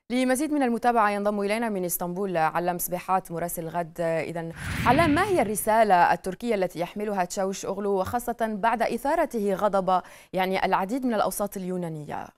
لمزيد من المتابعة ينضم إلينا من اسطنبول علام سبيحات مراسل الغد. إذن علام، ما هي الرسالة التركية التي يحملها تشاوش أوغلو، وخاصة بعد إثارته غضب العديد من الأوساط اليونانية؟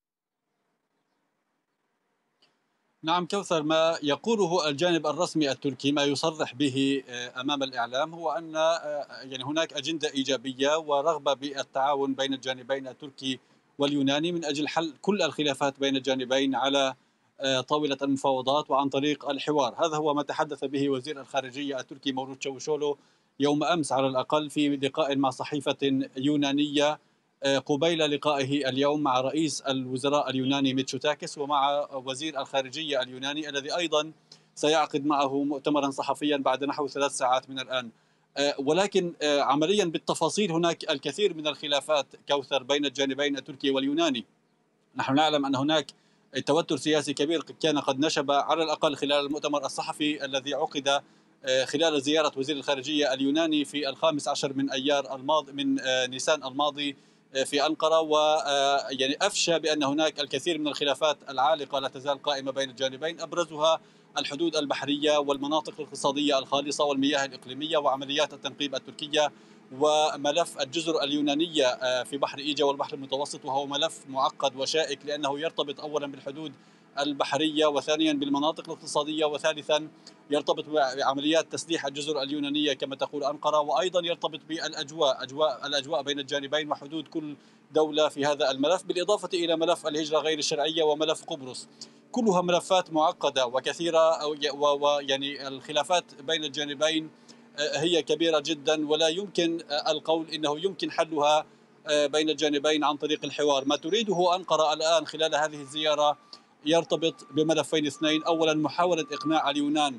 نعم كوثر، ما يقوله الجانب الرسمي التركي، ما يصرح به أمام الإعلام، هو أن هناك أجندة إيجابية ورغبة بالتعاون بين الجانبين التركي واليوناني من أجل حل كل الخلافات بين الجانبين على طاولة المفاوضات وعن طريق الحوار. هذا هو ما تحدث به وزير الخارجية التركي مولود تشاوشولو يوم أمس على الأقل في لقاء مع صحيفة يونانية، قبيل لقائه اليوم مع رئيس الوزراء اليوناني ميتسوتاكس ومع وزير الخارجية اليوناني الذي أيضا سيعقد معه مؤتمرا صحفيا بعد نحو 3 ساعات من الآن. ولكن عمليا بالتفاصيل هناك الكثير من الخلافات كوثر بين الجانبين التركي واليوناني. نحن نعلم أن هناك توتر سياسي كبير كان قد نشب على الأقل خلال المؤتمر الصحفي الذي عقد خلال زيارة وزير الخارجية اليوناني في 15 من أيار الماضي من نيسان الماضي في أنقرة، أفشى بأن هناك الكثير من الخلافات العالقة لا تزال قائمة بين الجانبين، أبرزها الحدود البحرية والمناطق الاقتصادية الخالصة والمياه الإقليمية وعمليات التنقيب التركية وملف الجزر اليونانية في بحر إيجا والبحر المتوسط، وهو ملف معقد وشائك لأنه يرتبط أولا بالحدود البحرية، وثانيا بالمناطق الاقتصادية، وثالثا يرتبط بعمليات تسليح الجزر اليونانية كما تقول أنقرة، وأيضا يرتبط الأجواء بين الجانبين وحدود كل دولة في هذا الملف، بالإضافة إلى ملف الهجرة غير الشرعية وملف قبرص. كلها ملفات معقدة وكثيرة، ويعني الخلافات بين الجانبين هي كبيرة جدا، ولا يمكن القول إنه يمكن حلها بين الجانبين عن طريق الحوار. ما تريده أنقرة الآن خلال هذه الزيارة يرتبط بملفين اثنين: أولا محاولة إقناع اليونان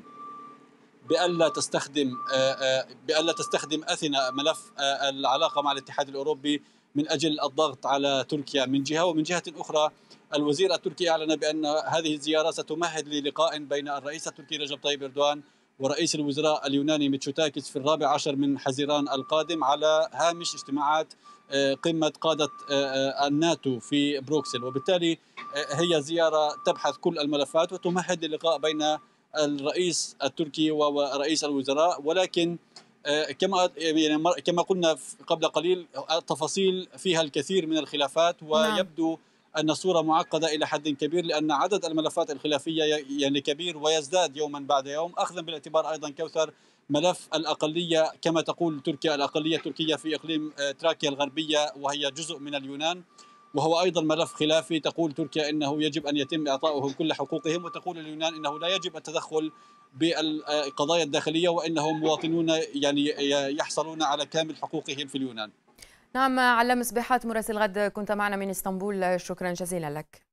بألا تستخدم أثينا ملف العلاقة مع الاتحاد الأوروبي من أجل الضغط على تركيا من جهة، ومن جهة أخرى الوزير التركي أعلن بأن هذه الزيارة ستمهد للقاء بين الرئيس التركي رجب طيب إردوغان ورئيس الوزراء اليوناني ميتسوتاكس في 14 من حزيران القادم على هامش اجتماعات قمة قادة الناتو في بروكسل. وبالتالي هي زيارة تبحث كل الملفات وتمهد للقاء بين الرئيس التركي ورئيس الوزراء، ولكن كما قلنا قبل قليل التفاصيل فيها الكثير من الخلافات، نعم. ويبدو أن الصورة معقدة إلى حد كبير لأن عدد الملفات الخلافية كبير ويزداد يوما بعد يوم، أخذا بالاعتبار أيضا كوثر ملف الأقلية كما تقول تركيا، الأقلية التركية في إقليم تراكيا الغربية وهي جزء من اليونان، وهو أيضا ملف خلافي. تقول تركيا إنه يجب أن يتم إعطائهم كل حقوقهم، وتقول اليونان إنه لا يجب التدخل بالقضايا الداخلية وإنهم مواطنون يحصلون على كامل حقوقهم في اليونان. نعم، علام سبيحات مراسل الغد كنت معنا من اسطنبول، شكرا جزيلا لك.